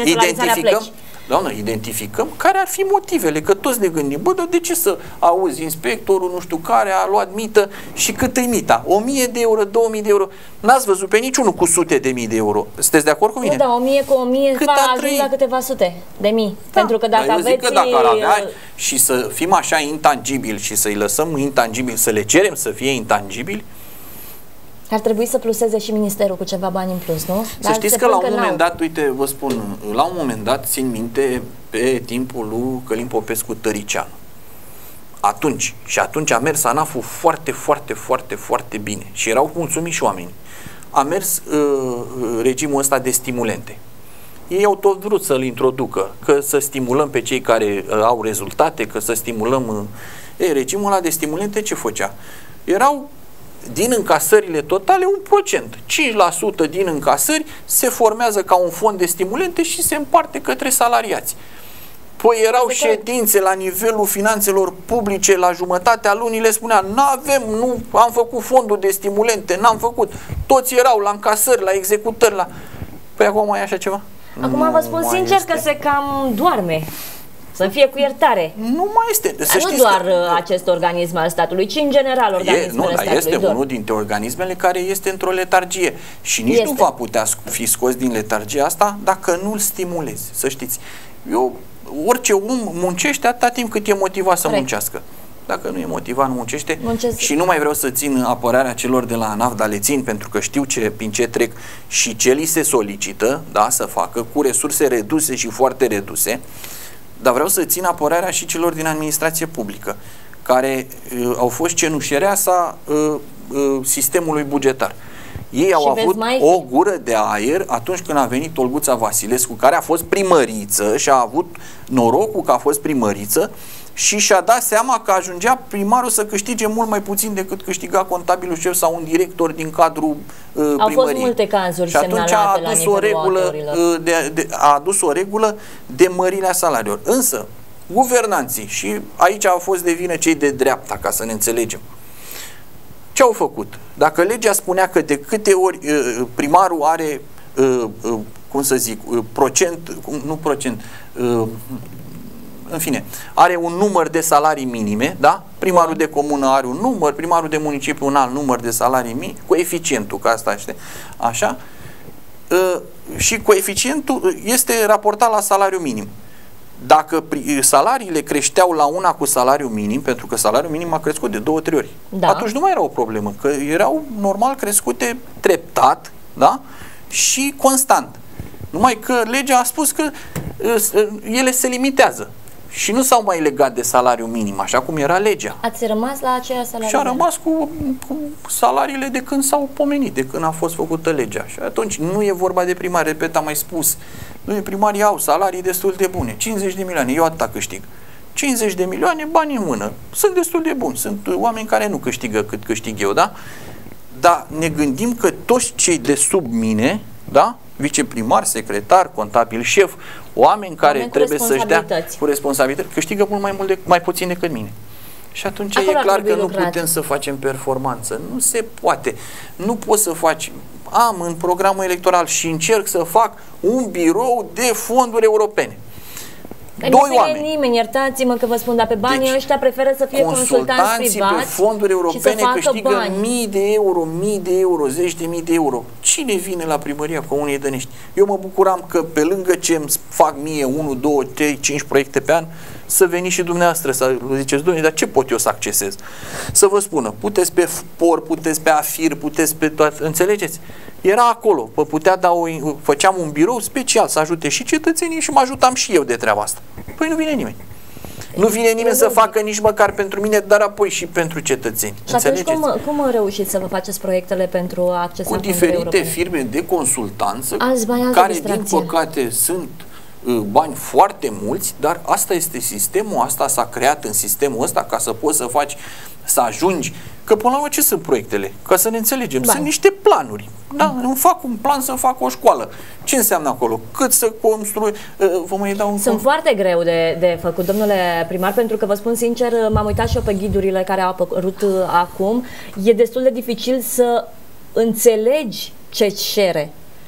identificăm care ar fi motivele, că toți ne gândim, bă, dar de ce să auzi inspectorul, nu știu care, a luat mită și cât îi mita? 1000 de euro, 2000 de euro. N-ați văzut pe niciunul cu sute de mii de euro. Sunteți de acord cu mine? Nu, da, 1000 cu 1000 ajung la câteva sute de mii. Da, pentru că dacă aveți... că dacă ar avea și să fim așa intangibili și să-i lăsăm intangibili, să le cerem să fie intangibili, ar trebui să pluseze și ministerul cu ceva bani în plus, nu? Să știți că la un moment dat, uite, vă spun, la un moment dat, țin minte, pe timpul lui Călin Popescu Tăricianu. Atunci a mers ANAF-ul foarte, foarte, foarte, foarte bine și erau mulțumiți și oamenii. A mers regimul ăsta de stimulente. Ei au tot vrut să-l introducă, că să stimulăm pe cei care au rezultate, că să stimulăm... regimul ăla de stimulente ce făcea? Erau din încasările totale 1%. 5% din încasări se formează ca un fond de stimulente și se împarte către salariați. Păi erau ședințe la nivelul finanțelor publice, la jumătatea lunii le spunea, nu am făcut fondul de stimulente, n-am făcut. Toți erau la încasări, la executări, la... Păi acum mai e așa ceva? Acum vă spun sincer că se cam doarme. Să fie cu iertare. Nu mai este. Nu doar acest organism al statului, ci în general organismele statului. Este unul dintre organismele care este într-o letargie. Și nici nu va putea fi scos din letargia asta dacă nu-l stimulezi. Să știți. Eu orice om muncește atâta timp cât e motivat să muncească. Dacă nu e motivat, nu muncește. Și nu mai vreau să țin apărarea celor de la ANAF, dar le țin pentru că știu prin ce trec și ce li se solicită, da, să facă, cu resurse reduse și foarte reduse, dar vreau să țin apărarea și celor din administrație publică, care au fost cenușereasa sistemului bugetar. Ei au avut o gură de aer atunci când a venit Olguța Vasilescu, care a fost primăriță și a avut norocul că a fost primăriță și și-a dat seama că ajungea primarul să câștige mult mai puțin decât câștiga contabilul șef sau un director din cadrul primăriei. Au fost multe cazuri semnalate la nivelul autorilor. A adus o regulă de mărirea salariilor. Însă, guvernanții, și aici au fost de vină cei de dreapta, ca să ne înțelegem, ce au făcut? Dacă legea spunea că de câte ori primarul are, cum să zic, în fine, are un număr de salarii minime, da? Primarul de comună are un număr, primarul de municipiu un alt număr de salarii minime, coeficientul, că asta știe, așa, și coeficientul este raportat la salariul minim. Dacă salariile creșteau la una cu salariul minim, pentru că salariul minim a crescut de 2-3 ori, atunci nu mai era o problemă, că erau normal crescute treptat, da? Și constant. Numai că legea a spus că ele se limitează și nu s-au mai legat de salariul minim, așa cum era legea. Ați rămas la aceea salariu? Și a rămas cu salariile de când s-au pomenit, de când a fost făcută legea. Și atunci nu e vorba de primari, repet, am mai spus. Noi primarii au salarii destul de bune, 50 de milioane, eu atâta câștig. 50 de milioane, bani în mână, sunt destul de buni, sunt oameni care nu câștigă cât câștig eu, da? Dar ne gândim că toți cei de sub mine, da? Viceprimar, secretar, contabil șef, oameni care trebuie să-și dea cu responsabilități, câștigă mult mai puțin decât mine. Și atunci e clar că nu putem să facem performanță. Nu se poate. Nu poți să faci. Am în programul electoral și încerc să fac un birou de fonduri europene. Doi oameni. Nimeni, iertați-mă că vă spun, dar pe banii ăștia preferă să fie consultanți privați pe fonduri europene câștigă bani. mii de euro, zeci de mii de euro. Cine vine la primăria Comunei Dănești? Eu mă bucuram că pe lângă ce îmi fac mie 1, 2, 3, 5 proiecte pe an, să veniți și dumneavoastră să ziceți, domnule, dar ce pot eu să accesez? Să vă spună, puteți pe POR, puteți pe AFIR, puteți pe toate, înțelegeți? Era acolo, făceam un birou special să ajute și cetățenii și mă ajutam și eu de treaba asta. Păi nu vine nimeni. Nu vine nimeni să facă nici măcar pentru mine, dar apoi și pentru cetățeni. Și atunci cum reușiți să vă faceți proiectele pentru a accesa cu diferite firme de consultanță, care din păcate sunt bani foarte mulți, dar asta este sistemul, asta s-a creat în sistemul ăsta ca să poți să faci, să ajungi, că până la urmă ce sunt proiectele? Ca să ne înțelegem, sunt niște planuri. Da, îmi fac un plan să fac o școală. Ce înseamnă acolo? Cât să construi? Vă mai dau un Sunt foarte greu de făcut, domnule primar, pentru că vă spun sincer, m-am uitat și eu pe ghidurile care au apărut acum. E destul de dificil să înțelegi ce cere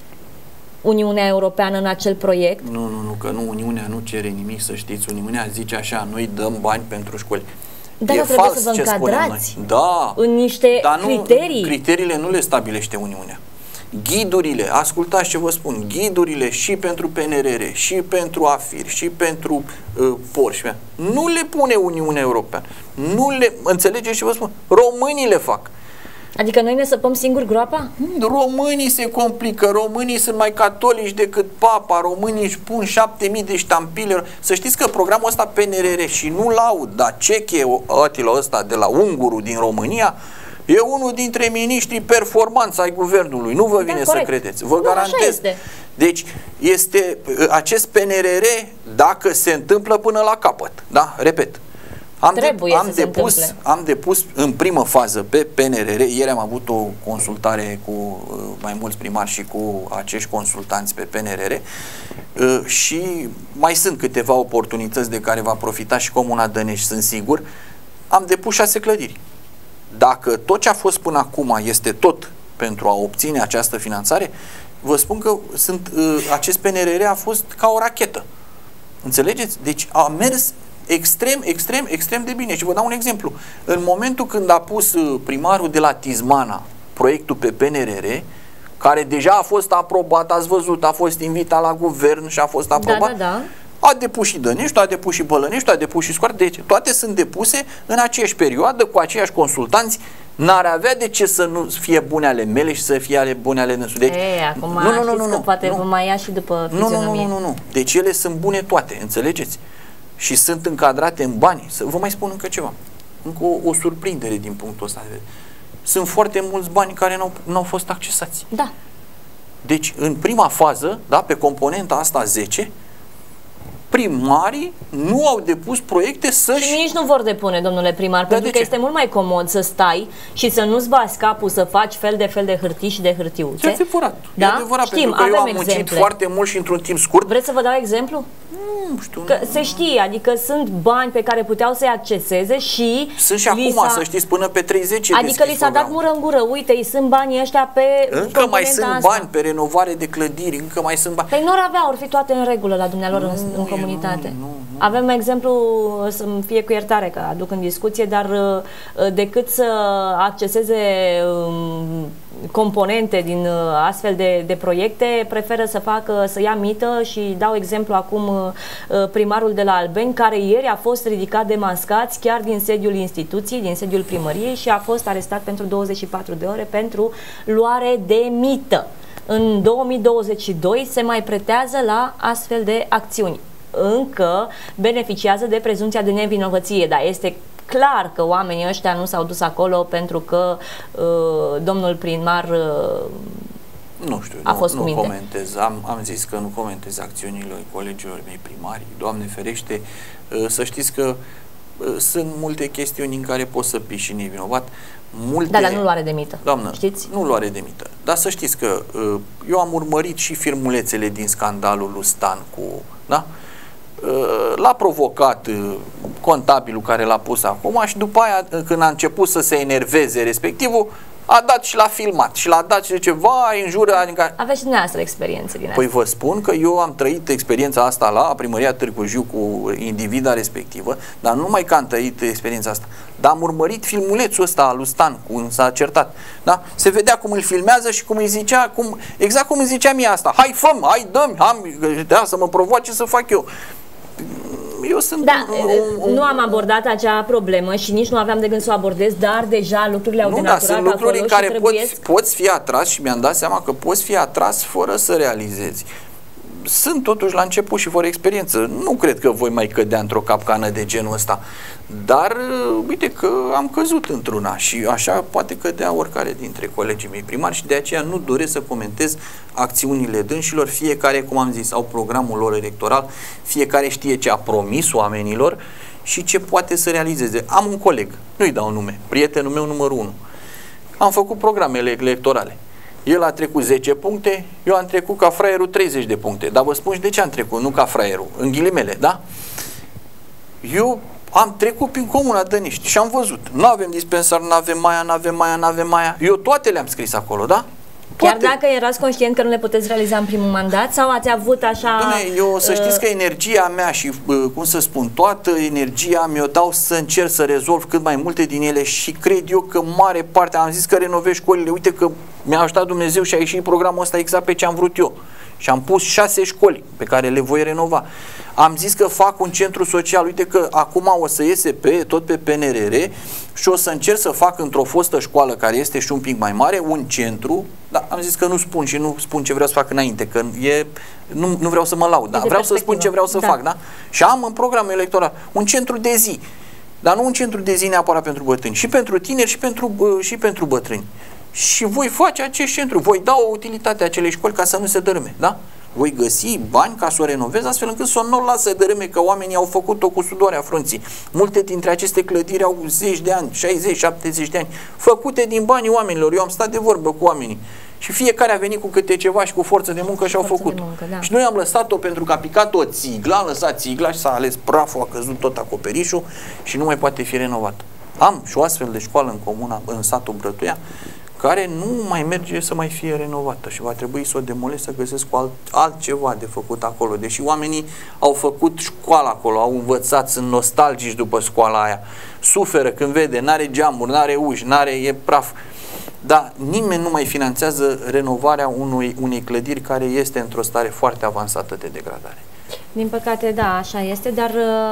Uniunea Europeană în acel proiect? Nu, că nu, Uniunea nu cere nimic, să știți. Uniunea zice așa, noi dăm bani pentru școli. Dar trebuie să vă încadrați în niște criterii. Criteriile nu le stabilește Uniunea. Ghidurile, ascultați ce vă spun, ghidurile și pentru PNRR, și pentru AFIR, și pentru POR, nu le pune Uniunea Europeană. Nu le, înțelegeți ce vă spun? Românii le fac. Adică noi ne săpăm singuri groapa? Românii se complică, românii sunt mai catolici decât papa, românii își pun 7000 de ștampile. Să știți că programul ăsta PNRR, și nu laud, dar Ceche Attila ăsta de la Unguru din România, e unul dintre miniștrii performanți ai guvernului. Nu vă vine să credeți. Vă garantez. Deci, este acest PNRR, dacă se întâmplă până la capăt, da? Repet. Am depus în primă fază pe PNRR, ieri am avut o consultare cu mai mulți primari și cu acești consultanți pe PNRR și mai sunt câteva oportunități de care va profita și Comuna Dănești, sunt sigur. Am depus 6 clădiri. Dacă tot ce a fost până acum este tot pentru a obține această finanțare, vă spun că acest PNRR a fost ca o rachetă. Înțelegeți? Deci a mers extrem de bine. Și vă dau un exemplu. În momentul când a pus primarul de la Tizmana proiectul pe PNRR, care deja a fost aprobat, ați văzut, a fost invitat la guvern și a fost aprobat, A depus și Dănești, a depus și Bălănești, a depus și Scoarța, deci toate sunt depuse în aceeași perioadă, cu aceiași consultanți. N-ar avea de ce să nu fie bune ale mele și să fie ale bune ale dânsul. Deci, acum știți că poate vă mai ia și după fizionomie. Nu. Deci ele sunt bune toate, înțelegeți? Și sunt încadrate în bani. Să vă mai spun încă ceva. Încă o surprindere din punctul ăsta de vedere. Sunt foarte mulți bani care n-au fost accesați. Da. Deci, în prima fază, da, pe componenta asta 10, primarii nu au depus proiecte să-și... Și nici nu vor depune, domnule primar, pentru că este mult mai comod să stai și să nu-ți bați capul să faci fel de hârtii și de hârtiuțe. E adevărat. Da? E adevărat, Știm, pentru că eu am muncit exemple foarte mult și într-un timp scurt. Vreți să vă dau exemplu? Nu știu. Că se știe, adică sunt bani pe care puteau să-i acceseze și... Sunt și acum, să știți, până pe 30. Adică li s-a dat mură în gură. Uite, îi sunt banii ăștia pe... Încă mai sunt bani pe renovare de clădiri, încă mai sunt bani. Păi nu avea, or fi toate în regulă la dumnealor în comunitate. Nu. Avem exemplu, să-mi fie cu iertare că aduc în discuție, dar decât să acceseze componente din astfel de proiecte, preferă să ia mită și dau exemplu acum primarul de la Albeni, care ieri a fost ridicat de mascați chiar din sediul instituției, din sediul primăriei și a fost arestat pentru 24 de ore pentru luare de mită. În 2022 se mai pretează la astfel de acțiuni. Încă beneficiază de prezumția de nevinovăție, dar este clar că oamenii ăștia nu s-au dus acolo pentru că domnul primar nu știu, nu comentez. Am zis că nu comentez acțiunile colegilor mei primari. Doamne ferește, să știți că sunt multe chestiuni în care poți să piși și nevinovat. Dar nu luare de mită. Doamnă, știți? Nu luare de mită. Dar să știți că eu am urmărit și filmulețele din scandalul lui Stan cu... Da? L-a provocat contabilul care l-a pus acum și după aia, când a început să se enerveze respectivul, a dat și l-a filmat și l-a dat și zice, vai, înjură... Adică... Aveți și dumneavoastră experiențe din asta. Păi vă spun că eu am trăit experiența asta la primăria Târgu Jiu cu individa respectivă, dar nu numai că am trăit experiența asta, dar am urmărit filmulețul ăsta al lui Stan, cum s-a certat. Da? Se vedea cum îl filmează și cum îi zicea, exact cum îi zicea mie asta, hai fă-mi, hai dă-mi, să mă provoace să fac eu. Eu sunt nu am abordat acea problemă și nici nu aveam de gând să o abordez, dar deja lucrurile au denaturat acolo. Sunt lucruri în care trebuie... poți fi atras și mi-am dat seama că poți fi atras fără să realizezi. Sunt totuși la început și fără experiență. Nu cred că voi mai cădea într-o capcană de genul ăsta. Dar uite că am căzut într-una și așa poate cădea oricare dintre colegii mei primari și de aceea nu doresc să comentez acțiunile dânșilor. Fiecare, cum am zis, au programul lor electoral, fiecare știe ce a promis oamenilor și ce poate să realizeze. Am un coleg, nu-i dau nume, prietenul meu numărul 1. Am făcut programele electorale. El a trecut 10 puncte, eu am trecut ca fraierul 30 de puncte. Dar vă spun și de ce am trecut, nu ca fraierul, în ghilimele, da? Eu am trecut prin comuna Dănești și am văzut. Nu avem dispensar, nu avem aia. Eu toate le-am scris acolo, da? Chiar dacă erați conștient că nu le puteți realiza în primul mandat sau ați avut așa... Dumne, eu să știți că energia mea și, cum să spun, toată energia mi-o dau să încerc să rezolv cât mai multe din ele și cred eu că mare parte, am zis că renovez școlile, uite că mi-a ajutat Dumnezeu și a ieșit programul ăsta exact pe ce am vrut eu. Și am pus 6 școli pe care le voi renova. Am zis că fac un centru social, uite că acum o să iese tot pe PNRR și o să încerc să fac într-o fostă școală care este și un pic mai mare, un centru, dar am zis că nu spun și nu spun ce vreau să fac înainte, că nu vreau să mă laud, dar vreau să spun ce vreau să fac, da? Și am în programul electoral un centru de zi, dar nu un centru de zi neapărat pentru bătrâni, și pentru tineri și pentru bătrâni. Și voi face acest centru, voi da o utilitate acelei școli ca să nu se dărâme, da? Voi găsi bani ca să o renovez astfel încât să nu lasă dărâme, că oamenii au făcut-o cu sudoarea frunții. Multe dintre aceste clădiri au 10 de ani, 60-70 de ani, făcute din banii oamenilor. Eu am stat de vorbă cu oamenii și fiecare a venit cu câte ceva și cu forță de muncă și au făcut. Da. Și noi am lăsat-o pentru că a picat o țiglă, am lăsat țigla și s-a ales praful, a căzut tot acoperișul și nu mai poate fi renovat. Am și o astfel de școală în comuna, în satul Brătuia, care nu mai merge să mai fie renovată și va trebui să o demolesc, să găsesc altceva de făcut acolo. Deși oamenii au făcut școala acolo, au învățat, sunt nostalgici după școala aia, suferă când vede, n-are geamuri, n-are uși, e praf. Dar nimeni nu mai finanțează renovarea unei clădiri care este într-o stare foarte avansată de degradare. Din păcate, da, așa este, dar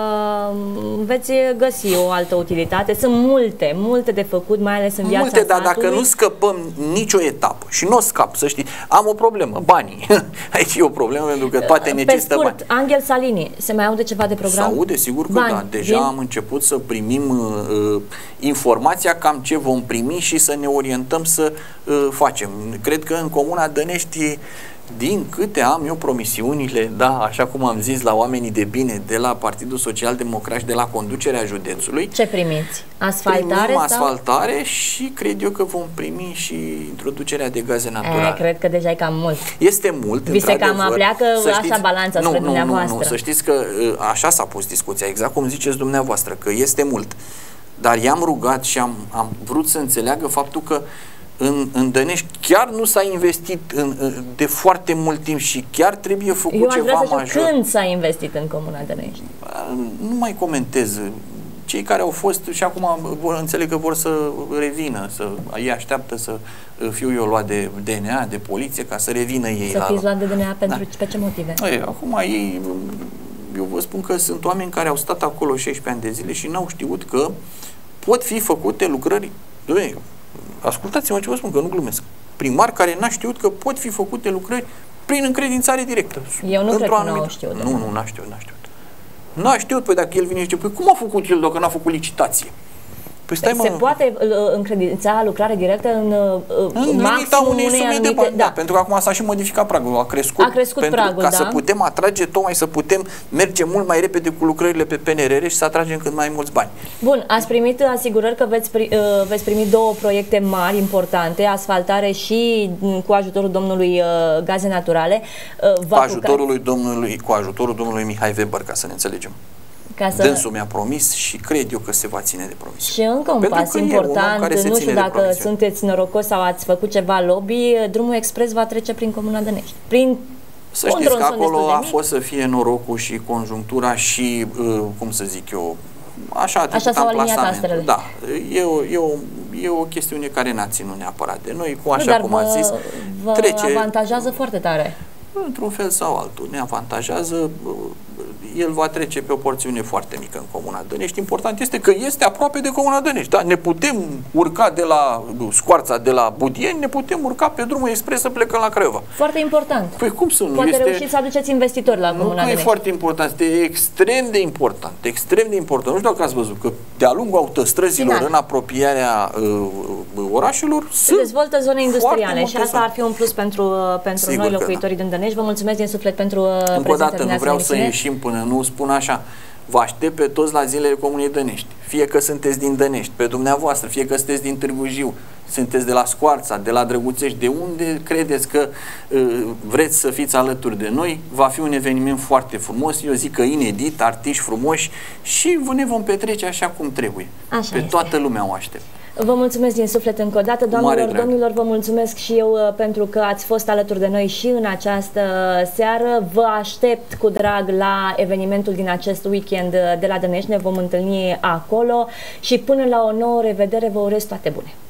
veți găsi o altă utilitate. Sunt multe de făcut, mai ales în viața satului. Dar dacă nu scăpăm nicio etapă și nu o scap, să știi, am o problemă, banii. Aici e o problemă pentru că toate necesită bani. Pe scurt, Angel Salini, se mai aude ceva de program? Se aude, sigur că da. Deja am început să primim informația cam ce vom primi și să ne orientăm să facem. Cred că în Comuna Dănești, din câte am eu promisiunile, da, așa cum am zis, la oamenii de bine de la Partidul Social Democrat și de la conducerea județului. Ce primiți? Asfaltare? Primim asfaltare și cred eu că vom primi și introducerea de gaze naturale. Cred că deja e cam mult. Este mult, vi se cam apleacă așa balanța spre dumneavoastră. Nu, să știți că așa s-a pus discuția, exact cum ziceți dumneavoastră, că este mult. Dar i-am rugat și am vrut să înțeleagă faptul că în Dănești chiar nu s-a investit de foarte mult timp și chiar trebuie făcut ceva major. Când s-a investit în Comuna Dănești? Nu mai comentez. Cei care au fost și acum înțeleg că vor să revină, ei așteaptă să fiu eu luat de DNA, de poliție, ca să revină ei. Să fiți luat de DNA pe ce motive? Acum ei, eu vă spun că sunt oameni care au stat acolo 16 ani de zile și n-au știut că pot fi făcute lucrări. Ascultați-mă ce vă spun, că nu glumesc. Primar care n-a știut că pot fi făcute lucrări prin încredințare directă. Eu nu cred că n-au știut. N-a știut. N-a știut, păi dacă el vine și zice, păi cum a făcut el dacă n-a făcut licitație? Păi stai, se poate încredința lucrare directă în limita unei sume de bani, da, pentru că acum s-a și modificat pragul, a crescut pragul, ca să putem atrage, tocmai să putem merge mult mai repede cu lucrările pe PNRR și să atragem cât mai mulți bani. Bun, ați primit asigurări că veți primi 2 proiecte mari, importante, asfaltare și cu ajutorul domnului gaze naturale. Cu ajutorul domnului Mihai Weber, ca să ne înțelegem. Dânsul mi-a promis și cred eu că se va ține de promisiune. Și încă un pas important, nu știu dacă sunteți norocos sau ați făcut ceva lobby, drumul expres va trece prin Comuna Dănești. Să știți că acolo a fost să fie norocul și conjunctura și, cum să zic eu, așa s-au aliniat astrele. Da, e o chestiune care n-a ținut neapărat de noi, cu așa cum ați zis, trece. Avantajează foarte tare. Într-un fel sau altul, ne avantajează. El va trece pe o porțiune foarte mică în Comuna Dănești. Important este că este aproape de Comuna Dănești. Da? Ne putem urca de la Scoarța, de la Budieni, ne putem urca pe drumul expres să plecăm la Craiova. Foarte important. Păi cum să nu? Poate reușiți să aduceți investitori la Comuna Dănești. Nu e foarte important, este extrem de important. Extrem de important. Nu știu dacă ați văzut că de-a lungul autostrăzilor în apropierea orașelor se dezvoltă zone industriale și asta ar fi un plus pentru noi locuitorii din Dănești. Vă mulțumesc din suflet pentru prezența dumneavoastră. Încă o dată, nu vreau să ieșim până nu spun așa. Vă aștept pe toți la zilele Comunei Dănești. Fie că sunteți din Dănești, pe dumneavoastră, fie că sunteți din Târgu Jiu, sunteți de la Scoarța, de la Drăguțești, de unde credeți că vreți să fiți alături de noi, va fi un eveniment foarte frumos, eu zic că inedit, artiști frumoși și ne vom petrece așa cum trebuie. Așa pe toată lumea o aștept. Vă mulțumesc din suflet încă o dată, doamnelor, domnilor, vă mulțumesc și eu pentru că ați fost alături de noi și în această seară. Vă aștept cu drag la evenimentul din acest weekend de la Dănești, ne vom întâlni acolo și până la o nouă revedere vă urez toate bune.